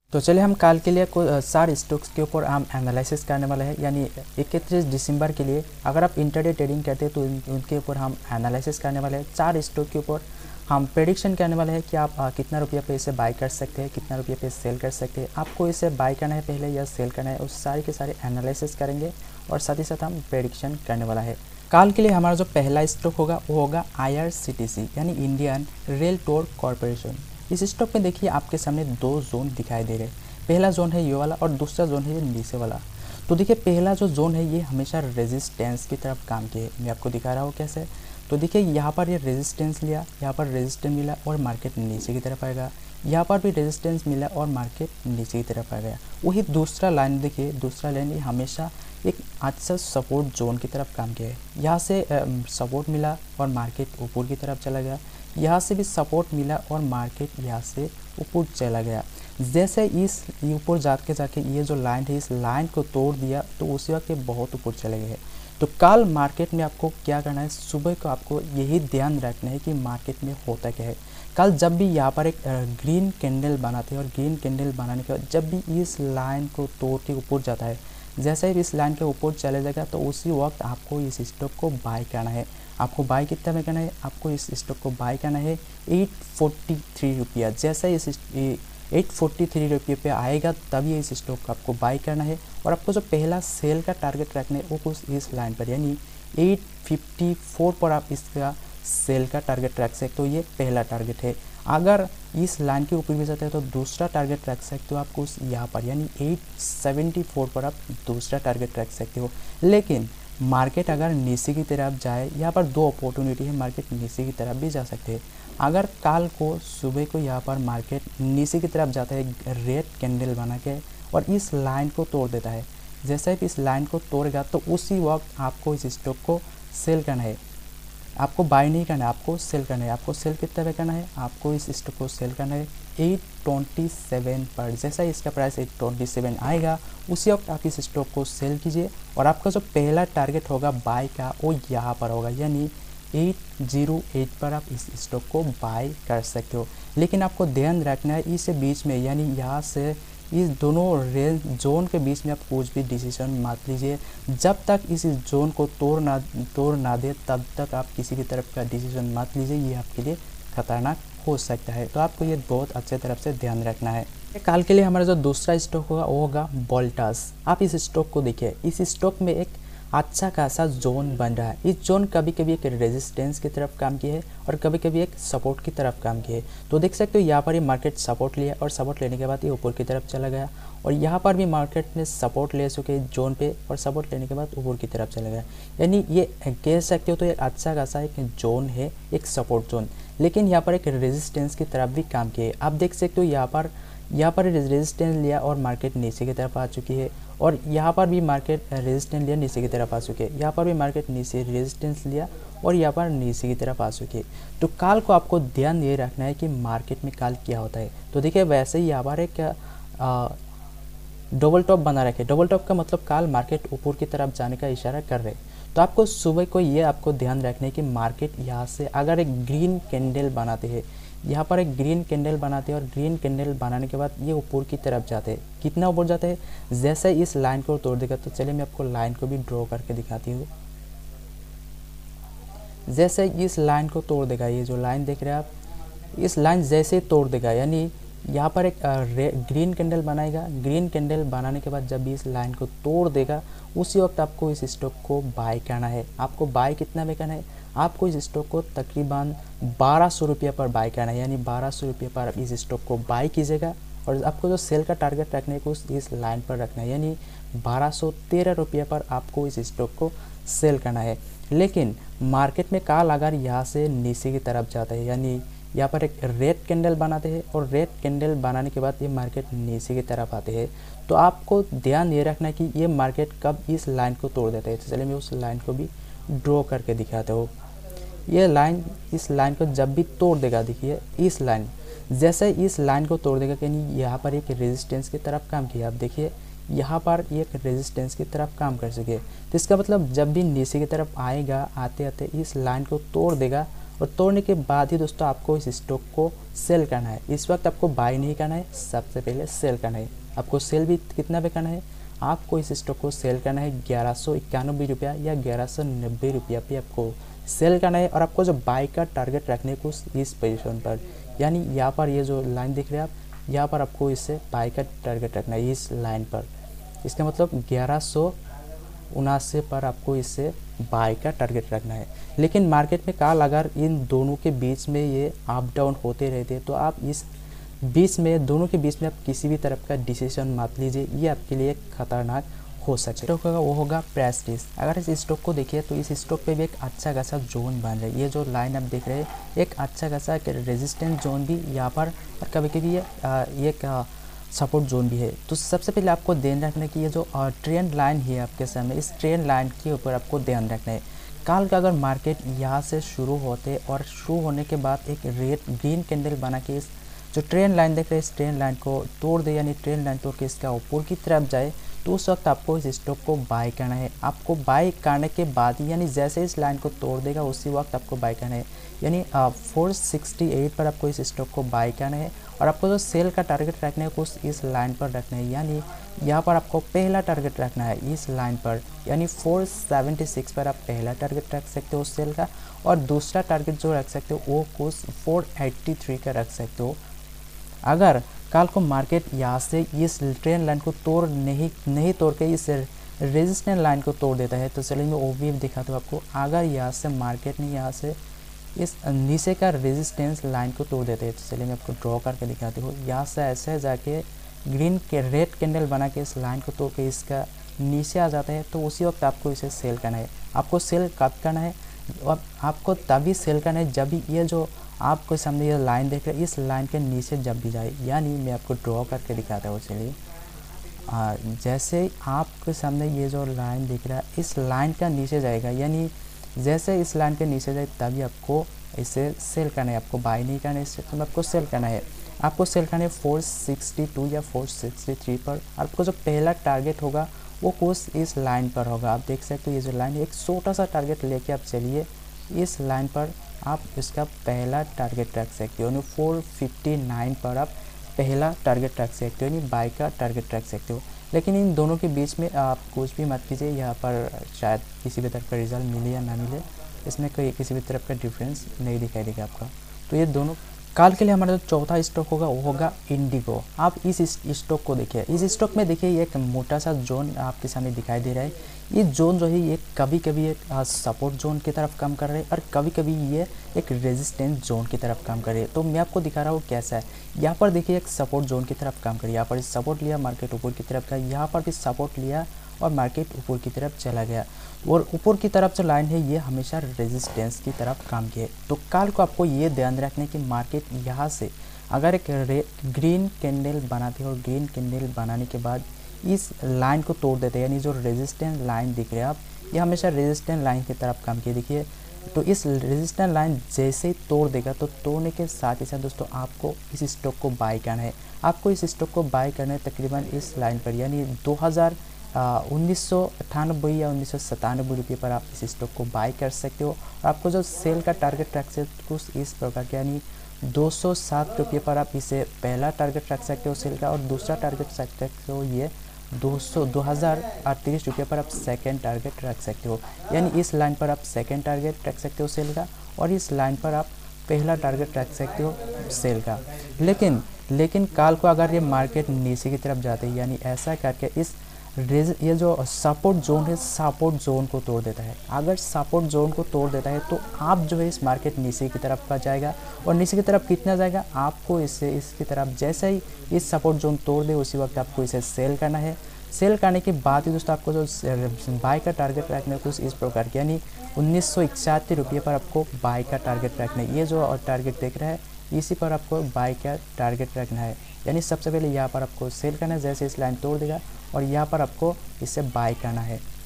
तो चलिए हम कल के लिए चार स्टॉक्स के ऊपर हम एनालिसिस करने वाले हैं। यानी 31 दिसंबर के लिए अगर आप इंटरडे ट्रेडिंग करते हैं तो उनके ऊपर हम एनालिसिस करने वाले हैं। चार स्टॉक के ऊपर हम प्रेडिक्शन करने वाले हैं कि आप कितना रुपया पे इसे बाय कर सकते हैं, कितना रुपये पे सेल कर सकते हैं, आपको इसे बाय करना है पहले या सेल करना है, उस सारे के सारे एनालिसिस करेंगे और साथ ही साथ हम प्रेडिक्शन करने वाला है। कल के लिए हमारा जो पहला स्टॉक होगा वो होगा IRCTC यानी इंडियन रेल टोर कॉरपोरेशन। इस स्टॉक में देखिए आपके सामने दो जोन दिखाई दे रहे हैं। पहला जोन है ये वाला और दूसरा जोन है ये नीचे वाला। तो देखिए पहला जो जोन है ये हमेशा रेजिस्टेंस की तरफ काम किया है। मैं आपको दिखा रहा हूँ कैसे। तो देखिए यहाँ पर ये रेजिस्टेंस लिया, यहाँ पर रेजिस्टेंस मिला और मार्केट नीचे की तरफ आएगा, यहाँ पर भी रेजिस्टेंस मिला और मार्केट नीचे की तरफ आ गया। वही दूसरा लाइन देखिए, दूसरा लाइन ये हमेशा एक अच्छा सपोर्ट जोन की तरफ काम किया है। यहाँ से सपोर्ट मिला और मार्केट ऊपर की तरफ चला गया, यहाँ से भी सपोर्ट मिला और मार्केट यहाँ से ऊपर चला गया। जैसे इस ऊपर जाके ये जो लाइन है इस लाइन को तोड़ दिया तो उसी वक्त बहुत ऊपर चले गए। तो कल मार्केट में आपको क्या करना है, सुबह को आपको यही ध्यान रखना है कि मार्केट में होता क्या है। कल जब भी यहाँ पर एक ग्रीन कैंडल बनाते हैं और ग्रीन कैंडल बनाने के बाद जब भी इस लाइन को तोड़ के ऊपर जाता है, जैसे ही इस लाइन के ऊपर चले जाएगा तो उसी वक्त आपको इस स्टॉक को बाय करना है। आपको बाय कितना में करना है, आपको इस स्टॉक को बाय करना है 843 रुपया। जैसे इस 843 रुपये पे आएगा तभी इस स्टॉक को आपको बाय करना है। और आपको जो पहला सेल का टारगेट रखना है वो कुछ इस लाइन पर यानी 854 पर आप इसका सेल का टारगेट रख सकते हो। ये पहला टारगेट है। अगर इस लाइन के ऊपर भी जाते हैं तो दूसरा टारगेट रख सकते हो आपको यहाँ पर यानी 874 पर आप दूसरा टारगेट रख सकते हो। लेकिन मार्केट अगर नीचे की तरफ जाए, यहाँ पर दो अपॉर्चुनिटी है, मार्केट नीचे की तरफ भी जा सकते हैं। अगर कल को सुबह को यहाँ पर मार्केट नीचे की तरफ जाता है रेड कैंडल बना के और इस लाइन को तोड़ देता है, जैसे ही इस लाइन को तोड़ेगा तो उसी वक्त आपको इस स्टॉक को सेल करना है। आपको बाय नहीं करना है, आपको सेल करना है। आपको सेल कितना पे करना है, आपको इस स्टॉक को सेल करना है 827 पर। जैसा इसका प्राइस 827 आएगा उसी वक्त आप इस स्टॉक को सेल कीजिए और आपका जो पहला टारगेट होगा बाय का वो यहाँ पर होगा यानी 808 पर आप इस स्टॉक को बाय कर सकते हो। लेकिन आपको ध्यान रखना है इस बीच में यानी यहाँ से इस दोनों रेंज जोन के बीच में आप कुछ भी डिसीजन मत लीजिए। जब तक इस जोन को तोड़ ना दे तब तक आप किसी भी तरफ का डिसीजन मत लीजिए, ये आपके लिए खतरनाक हो सकता है। तो आपको ये बहुत अच्छे तरफ से ध्यान रखना है। कल के लिए हमारा जो दूसरा स्टॉक होगा वो होगा वोल्टास। आप इस स्टॉक को देखिए, इस स्टॉक में एक अच्छा खासा जोन बन रहा है। इस जोन कभी कभी एक रेजिस्टेंस की तरफ काम किया है और कभी कभी एक सपोर्ट की तरफ काम किया है। तो देख सकते हो यहाँ पर ये मार्केट सपोर्ट लिया और सपोर्ट लेने के बाद ये ऊपर की तरफ चला गया और यहाँ पर भी मार्केट ने सपोर्ट ले चुके जोन पे और सपोर्ट लेने के बाद ऊपर की तरफ चला गया। यानी ये कह सकते हो तो एक अच्छा खासा एक जोन है, एक सपोर्ट जोन। लेकिन यहाँ पर एक रेजिस्टेंस की तरफ भी काम किया है। आप देख सकते हो यहाँ पर रेजिस्टेंस लिया और मार्केट नीचे की तरफ आ चुकी है और यहाँ पर भी मार्केट रेजिस्टेंस लिया नीचे की तरफ आ चुके हैं। यहाँ पर भी मार्केट नीचे रेजिस्टेंस लिया और यहाँ पर नीचे की तरफ आ चुके हैं। तो कल को आपको ध्यान ये रखना है कि मार्केट में कल क्या होता है। तो देखिए वैसे ही यहाँ पर एक डबल टॉप बना रखे। डबल टॉप का मतलब कल मार्केट ऊपर की तरफ जाने का इशारा कर रहे। तो आपको सुबह को ये आपको ध्यान रखना है कि मार्केट यहाँ से अगर एक ग्रीन कैंडल बनाते हैं, यहाँ पर एक ग्रीन कैंडल बनाते हैं और ग्रीन कैंडल बनाने के बाद ये ऊपर की तरफ जाते हैं। कितना ऊपर जाते हैं, जैसे इस लाइन को तोड़ देगा तो चलिए मैं आपको लाइन को भी ड्रॉ करके दिखाती हूँ। जैसे इस लाइन को तोड़ देगा, ये जो लाइन देख रहे हैं आप, इस लाइन जैसे तोड़ देगा यानी यहाँ पर एक ग्रीन कैंडल बनाएगा। ग्रीन कैंडल बनाने के बाद जब भी इस लाइन को तोड़ देगा उसी वक्त आपको इस स्टॉक को बाय करना है। आपको बाय कितना में करना है, आपको इस स्टॉक को तकरीबन 1200 रुपये पर बाय करना है। यानी 1200 रुपये पर आप इस स्टॉक को बाय कीजिएगा और आपको जो सेल का टारगेट रखने को इस लाइन पर रखना है यानी 1213 रुपये पर आपको इस स्टॉक को सेल करना है। लेकिन मार्केट में कल अगर यहाँ से नीचे की तरफ जाता है यानी यहाँ पर एक रेड कैंडल बनाते हैं और रेड कैंडल बनाने के बाद ये मार्केट नीचे की तरफ आते हैं, तो आपको ध्यान ये रखना है कि ये मार्केट कब इस लाइन को तोड़ देता है। तो चलिए मैं उस लाइन को भी ड्रॉ करके दिखाता हूँ। ये लाइन, इस लाइन को जब भी तोड़ देगा, देखिए इस लाइन, जैसे इस लाइन को तोड़ देगा यानी यहाँ पर एक रेजिस्टेंस की तरफ काम किया। आप देखिए यहाँ पर एक रेजिस्टेंस की तरफ काम कर सके। तो इसका मतलब जब भी नीचे की तरफ आएगा, आते आते इस लाइन को तोड़ देगा और तोड़ने के बाद ही दोस्तों आपको इस स्टॉक को सेल करना है। इस वक्त आपको बाय नहीं करना है, सबसे पहले सेल करना है। आपको सेल भी कितना पे करना है, आपको इस स्टॉक को सेल करना है 1191 रुपया या 1190 रुपया पे आपको सेल करना है। और आपको जो बाय का टारगेट रखने को इस पोजीशन पर, यानी यहाँ पर ये जो लाइन दिख रहे हैं आप, यहाँ पर आपको इससे बाय का टारगेट रखना है इस लाइन पर। इसका मतलब 1179 पर आपको इससे बाय का टारगेट रखना है। लेकिन मार्केट में कल अगर इन दोनों के बीच में ये अप डाउन होते रहते हैं तो आप इस बीच में, दोनों के बीच में आप किसी भी तरफ का डिसीजन मत लीजिए, ये आपके लिए खतरनाक हो सकता है। स्टॉक होगा वो होगा प्रेस्टीज। अगर इस स्टॉक को देखिए तो इस स्टॉक पे भी एक अच्छा खासा जोन बन रहा है। ये जो लाइन आप देख रहे हैं एक अच्छा खासा एक रेजिस्टेंस जोन भी यहाँ पर, और कभी कभी ये एक सपोर्ट जोन भी है। तो सबसे पहले आपको ध्यान रखना है कि ये जो ट्रेंड लाइन है आपके सामने, इस ट्रेंड लाइन के ऊपर आपको ध्यान रखना है। कल का अगर मार्केट यहाँ से शुरू होते और शुरू होने के बाद एक रेड ग्रीन कैंडल बना के इस जो ट्रेंड लाइन देख रहे हैं इस ट्रेंड लाइन को तोड़ दे, यानी ट्रेंड लाइन तोड़ के इसका ऊपर की तरफ जाए, तो उस वक्त आपको इस स्टॉक को बाय करना है। आपको बाय करने के बाद यानी जैसे इस लाइन को तोड़ देगा उसी वक्त आपको बाय करना है, यानी 468 पर आपको इस स्टॉक को बाय करना है। और आपको जो सेल का टारगेट रखना है कुछ इस लाइन पर रखना है, यानी यहाँ पर आपको पहला टारगेट रखना है इस लाइन पर, यानी 476 पर आप पहला टारगेट रख सकते हो उस सेल का। और दूसरा टारगेट जो रख सकते हो वो कुछ 483 का रख सकते हो। अगर कल को मार्केट यहाँ से इस ट्रेंड लाइन को नहीं तोड़ के इस रेजिस्टेंस लाइन को तोड़ देता है तो चलिए मैं वो भी दिखाता हूँ आपको। अगर यहाँ से मार्केट ने यहाँ से इस नीचे का रेजिस्टेंस लाइन को तोड़ देते हैं तो चलिए मैं आपको ड्रॉ करके दिखाती हूँ। यहाँ से ऐसे जाके ग्रीन के रेड कैंडल बना के इस लाइन को तोड़ के इसका नीचे आ जाता है तो उसी वक्त आपको इसे सेल करना है। आपको सेल कब करना है, और आपको तभी सेल करना है जब भी ये जो आपको सामने ये लाइन देख रहे हैं इस लाइन के नीचे जब भी जाए, यानी मैं आपको ड्रॉ करके दिखाता हूँ। चलिए जैसे आपके सामने ये जो लाइन दिख रहा है इस लाइन का नीचे जाएगा, यानी जैसे इस लाइन के नीचे जाए तभी आपको इसे सेल करना है। आपको बाय नहीं करना है इससे, तो आपको सेल करना है। आपको सेल करना है 462 या 463 पर। आपको जो पहला टारगेट होगा वो कुछ इस लाइन पर होगा। आप देख सकते हो ये जो लाइन है एक छोटा सा टारगेट लेके आप चलिए इस लाइन पर, आप इसका पहला टारगेट रख सकते हो, यानी 459 पर आप पहला टारगेट रख सकते हो, यानी बाय का टारगेट रख सकते हो। लेकिन इन दोनों के बीच में आप कुछ भी मत कीजिए, यहाँ पर शायद किसी भी तरफ का रिजल्ट मिले या ना मिले, इसमें कोई किसी भी तरफ का डिफरेंस नहीं दिखाई देगा आपका। तो ये दोनों कल के लिए हमारा जो चौथा स्टॉक होगा वो होगा इंडिगो। आप इस स्टॉक को देखिए, इस स्टॉक में देखिए एक मोटा सा जोन आपके सामने दिखाई दे रहा है। ये जोन जो है ये कभी कभी एक सपोर्ट जोन की तरफ काम कर रहे हैं और कभी कभी ये एक रेजिस्टेंस जोन की तरफ काम कर रही है। तो मैं आपको दिखा रहा हूँ कैसा है। यहाँ पर देखिए एक सपोर्ट जोन की तरफ काम कर रही है, यहाँ पर सपोर्ट लिया मार्केट ऊपर की तरफ गया, यहाँ पर भी सपोर्ट लिया और मार्केट ऊपर की तरफ चला गया। और ऊपर की तरफ जो लाइन है ये हमेशा रेजिस्टेंस की तरफ काम की है। तो कल को आपको ये ध्यान रखना है कि मार्केट यहाँ से अगर एक ग्रीन कैंडल बनाती है और ग्रीन कैंडल बनाने के बाद इस लाइन को तोड़ देते हैं, यानी जो रेजिस्टेंस लाइन दिख रहे हैं आप, ये हमेशा रेजिस्टेंस लाइन की तरफ काम की। देखिए तो इस रेजिस्टेंस लाइन जैसे ही तोड़ देगा तो तोड़ने के साथ ही साथ दोस्तों आपको इस स्टॉक को बाय करना है। आपको इस स्टॉक को बाय करना है तकरीबन इस लाइन पर, यानी 1998 या 1997 रुपये पर आप इस स्टॉक को बाय कर सकते हो। और आपको जो सेल का टारगेट रख सकते हो कुछ इस प्रकार के, यानी 207 रुपये पर आप इसे पहला टारगेट रख सकते हो सेल का, और दूसरा टारगेट रख सकते हो ये 2038 रुपये पर आप सेकेंड टारगेट रख सकते हो। यानी इस लाइन पर आप सेकेंड टारगेट रख सकते हो सेल का, और इस लाइन पर आप पहला टारगेट रख सकते हो सेल का। लेकिन कल को अगर ये मार्केट नीचे की तरफ जाते हैं, यानी ऐसा करके इस ये जो सपोर्ट जोन है सपोर्ट जोन को तोड़ देता है, अगर सपोर्ट जोन को तोड़ देता है तो आप जो है इस मार्केट नीचे की तरफ का जाएगा। और नीचे की तरफ कितना जाएगा, आपको इसकी तरफ जैसे ही इस सपोर्ट जोन तोड़ दे उसी वक्त आपको इसे सेल करना है। सेल करने के बाद ही दोस्तों आपको जो बाय का टारगेट रखना है कुछ इस प्रकार के, यानी 1961 रुपये पर आपको बाय का टारगेट रखना है। ये जो टारगेट देख रहा है इसी पर आपको बाय का टारगेट रखना है। यानी सबसे पहले यहाँ पर आपको सेल करना है जैसे इस लाइन तोड़ देगा, और यहाँ पर आपको इसे बाय करना है।